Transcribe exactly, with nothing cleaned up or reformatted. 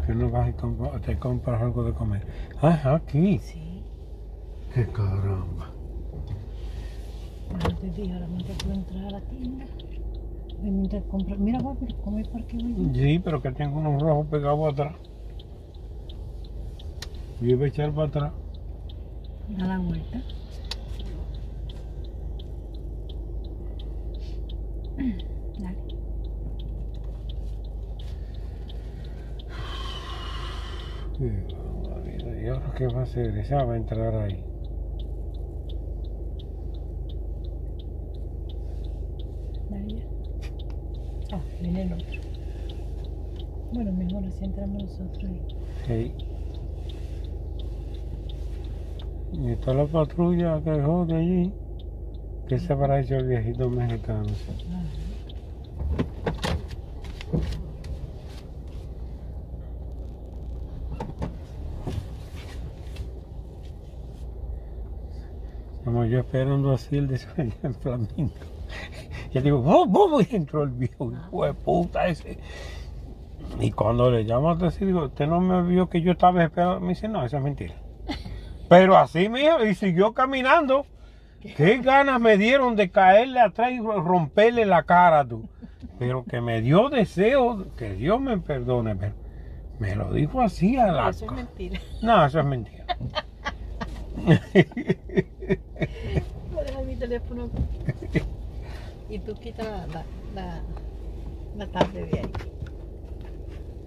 qué no vas y compra- te compras algo de comer? Ah, aquí. Sí. ¡Qué caramba! Yo te dije, ahora mientras tú entras a la tienda, y mientras compras, mira, papi, come por qué voy yo. Sí, pero que tengo unos rojos pegados atrás. Yo iba a echar para atrás. Da la vuelta. Dale. Qué barbaridad. ¿Y ahora qué va a hacer? Esa va a entrar ahí. Dale ya. Ah, viene el otro. Bueno, mejor así entramos nosotros ahí. Sí. Y está la patrulla que dejó de allí. ¿Qué se habrá hecho el viejito mexicano? Ah, Como yo esperando así el desayuno en Flamingo. Y digo, ¡oh, oh! Y entró el viejo, hijo de puta ese. Y cuando le llamo a decir, digo, ¿usted no me vio que yo estaba esperando? Me dice, no, eso es mentira. Pero así, mijo, y siguió caminando. Qué ganas me dieron de caerle atrás y romperle la cara, tú. Pero que me dio deseo, que Dios me perdone, pero me lo dijo así a la eso es cara. mentira. No, eso es mentira. Voy a dejar mi teléfono. Y tú quita la, la, la, la tablet de ahí.